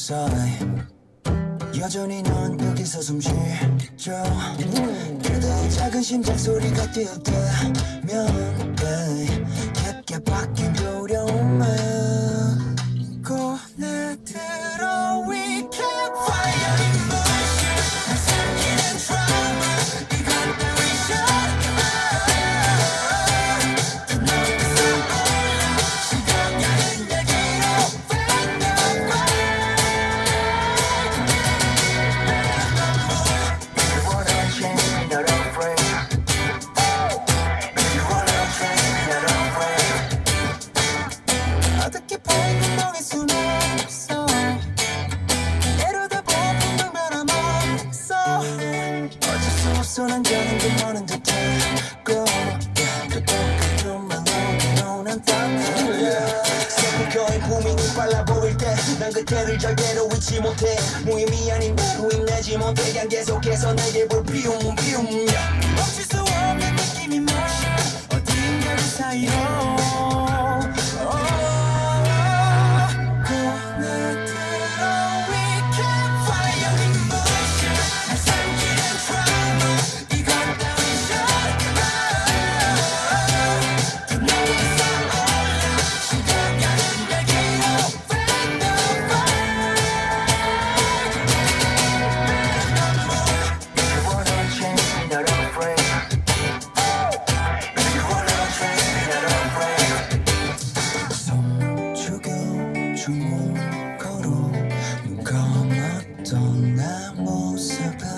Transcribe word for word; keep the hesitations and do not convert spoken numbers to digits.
side. 여전히 넌 여기서 숨 쉬죠. 그래도 작은 심장 소리가 뛸 때면 깊게 바뀐 두려움을 꺼내들어. We can't fire emotion. 삼키는 trauma. 이건 따위 shut up. 더 높이서 올라 시간가는 얘기로 fan the fire. You wanna change me, not afraid. You wanna change me, not afraid. 어떻게 보이는 멍일 순 없어. 내려다보는 넌 변함없어. 어쩔 수 없어. 난 가는 게 많은 듯하고 또 똑같은 멜로디로 난 따라. 새벽거인 부민이 빨라 보일 때 난 그때를 절대로 잊지 못해. 무의미 아닌 대로 내지 못해. 그냥 계속해서 내게 볼 피움 피움. 멈출 수 없는 느낌이 motion. 어딘가 그 사이로 꺼내들어. We can't fire emotion. 날 삼키는 trauma. 이건 따위 shut up. 더 높이서 올라 시간가는 얘기로 fan the fire. If you wanna change me, not afraid. If you wanna change me, not afraid. 손 죽여 주먹 걸어 눈 감았던 내 모습을